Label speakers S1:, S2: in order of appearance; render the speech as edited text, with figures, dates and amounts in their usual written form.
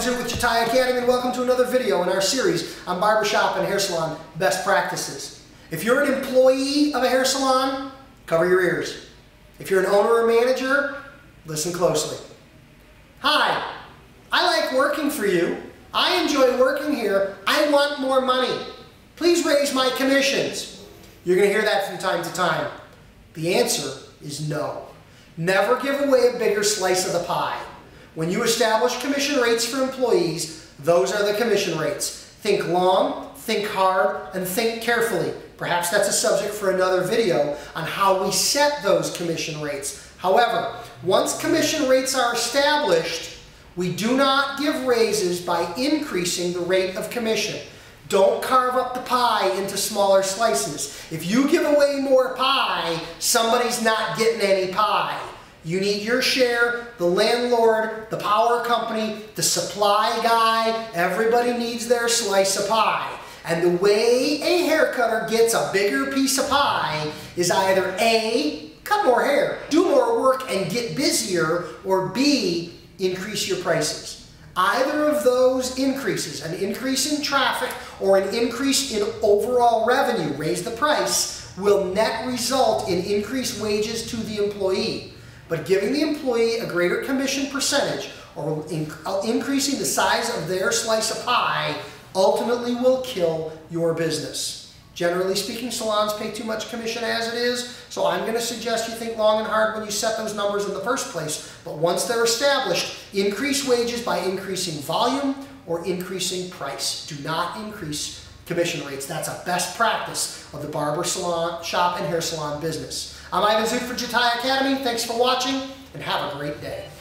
S1: Zoot with Jatai Academy, and welcome to another video in our series on barbershop and hair salon best practices. If you're an employee of a hair salon, cover your ears. If you're an owner or manager, listen closely. Hi, I like working for you. I enjoy working here. I want more money. Please raise my commissions. You're going to hear that from time to time. The answer is no. Never give away a bigger slice of the pie. When you establish commission rates for employees, those are the commission rates. Think long, think hard, and think carefully. Perhaps that's a subject for another video on how we set those commission rates. However, once commission rates are established, we do not give raises by increasing the rate of commission. Don't carve up the pie into smaller slices. If you give away more pie, somebody's not getting any pie. You need your share, the landlord, the power company, the supply guy, everybody needs their slice of pie. And the way a hair cutter gets a bigger piece of pie is either A, cut more hair, do more work and get busier, or B, increase your prices. Either of those increases, an increase in traffic or an increase in overall revenue, raise the price, will net result in increased wages to the employee. But giving the employee a greater commission percentage or increasing the size of their slice of pie ultimately will kill your business. Generally speaking, salons pay too much commission as it is, so I'm going to suggest you think long and hard when you set those numbers in the first place. But once they're established, increase wages by increasing volume or increasing price. Do not increase commission rates. That's a best practice of the barber salon, shop, and hair salon business. I'm Zoot for Jatai Academy. Thanks for watching, and have a great day.